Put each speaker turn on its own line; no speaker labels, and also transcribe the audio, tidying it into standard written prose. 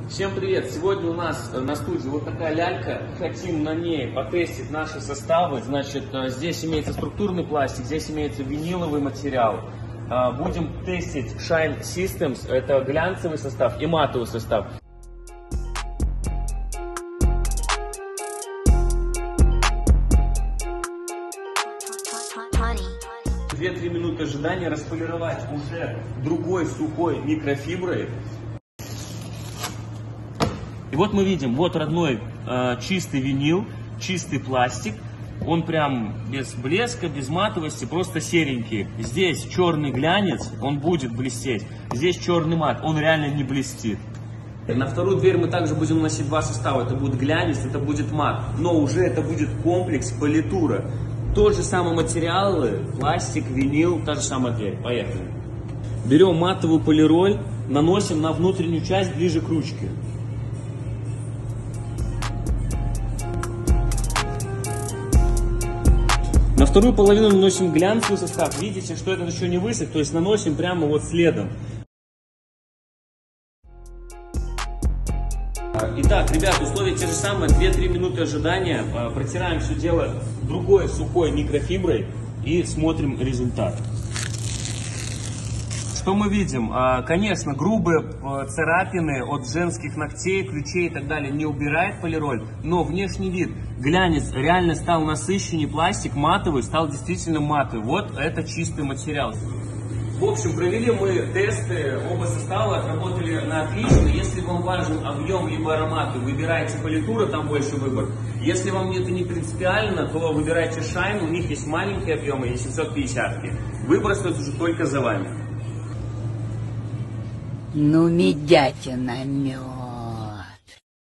Всем привет! Сегодня у нас на студии вот такая лялька. Хотим на ней потестить наши составы. Значит, здесь имеется структурный пластик, здесь имеется виниловый материал. Будем тестить Shine Systems. Это глянцевый состав и матовый состав. Две-3 минуты ожидания, располировать уже другой сухой микрофиброй. И вот мы видим, вот родной чистый винил, чистый пластик. Он прям без блеска, без матовости, просто серенький. Здесь черный глянец, он будет блестеть. Здесь черный мат, он реально не блестит. На вторую дверь мы также будем наносить два состава. Это будет глянец, это будет мат. Но уже это будет комплекс политура. Тот же самый материалы, пластик, винил, та же самая дверь. Поехали. Берем матовую полироль, наносим на внутреннюю часть ближе к ручке. На вторую половину наносим глянцевый состав. Видите, что это еще не высох, то есть наносим прямо вот следом. Итак, ребят, условия те же самые, 2-3 минуты ожидания. Протираем все дело другой сухой микрофиброй и смотрим результат. Что мы видим? Конечно, грубые царапины от женских ногтей, ключей и так далее не убирает полироль, но внешний вид, глянец реально стал насыщеннее, пластик матовый стал действительно матовый. Вот это чистый материал. В общем, провели мы тесты, оба состава отработали на отлично. Если вам важен объем либо ароматы, выбирайте политура, там больше выбор. Если вам это не принципиально, то выбирайте Shine, у них есть маленькие объемы, есть 750-ки. Выбор остается уже только за вами.
Ну, медятина, мед.